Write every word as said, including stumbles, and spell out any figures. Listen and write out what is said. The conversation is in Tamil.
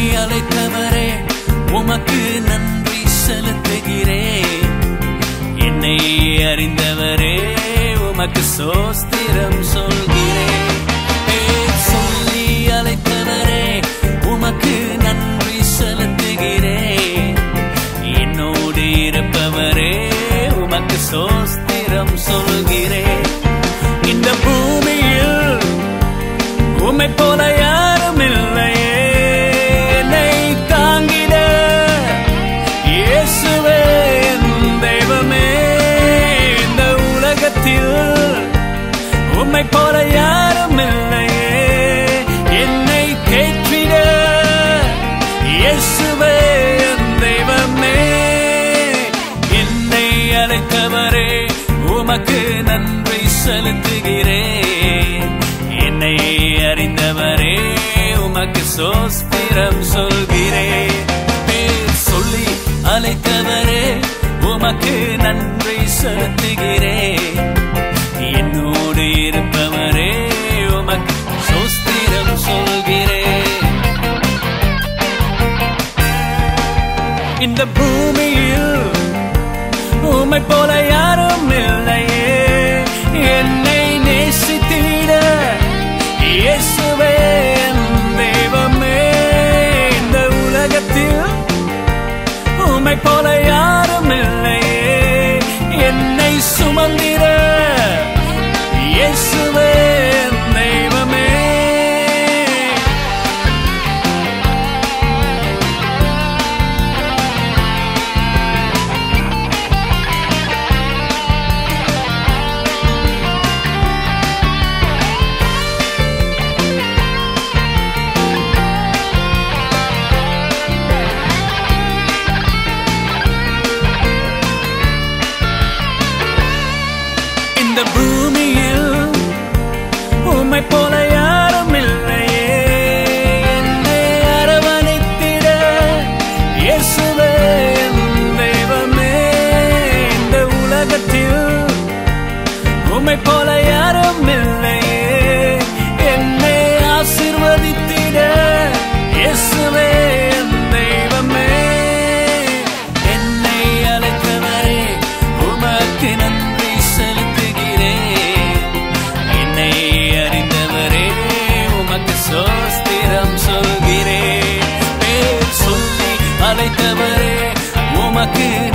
அழைத்தவரே உமக்கு நன்றி செலுத்துகிறேன். என்னை அறிந்தவரே உமக்கு சோஸ்திரம் சொல்கிறேன். பேர் சொல்லி அழைத்தவரே உமக்கு நன்றி செலுத்துகிறேன். என்னோடு இருப்பவரே உமக்கு சோஸ்திரம் சொல்கிறேன். இந்த பூமியில் உம்மை போல யாரும் இல்லையே, என்னை தாங்கிட இயேசுவே என் தெய்வமே. இந்த உலகத்தில் உம்மை போல யாரும் இல்லையே, என்னை தேற்றிட இயேசுவே என் தெய்வமே. என்னை அழைத்தவரே உமக்கு நன்றி செலுத்துகிறேன். என்னை அறிந்தவரே உமக்கு சோஸ்திரம் சொல்கிறேன். பேர் சொல்லி அழைத்தவரே உமக்கு நன்றி செலுத்துகிறேன். என்னோடு இருப்பவரே உமக்கு சோஸ்திரம் சொல்கிறேன். இந்த பூமியில் உம்மை போல யாரும் இல்லையே, என்னை நேசித்திட இயேசுவே என் தெய்வமே. இந்த உலகத்தில் உம்மை போல யாரும் இல்லையே, என்னை சுமந்திட இயேசுவே என் தெய்வமே. இந்த பூமியில் உம்மை போல யாரும் இல்லையே, என்னை அரவணைத்திட இயேசுவே என் தெய்வமே. இந்த உலகத்தில் உம்மை போல யாரும் இல்லையே, என்னை ஆசீர்வதித்திட இயேசுவே என் தெய்வமே. என்னை அழைத்தவரே உமக்கு நன்றி செலுத்துகிறேன். என்னை அறிந்தவரே உமக்கு சோஸ்திரம் சொல்கிறேன். பேர் சொல்லி அழைத்தவரே உமக்கு